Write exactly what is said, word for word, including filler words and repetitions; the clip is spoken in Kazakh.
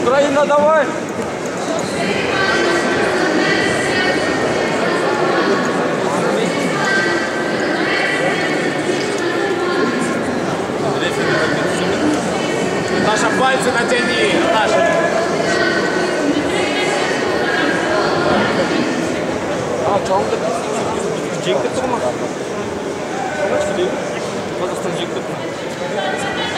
Украина, давай! Наша, пальцы натяни, Наша. А, чауды. Джинка турма. Қазақстан джинка турма.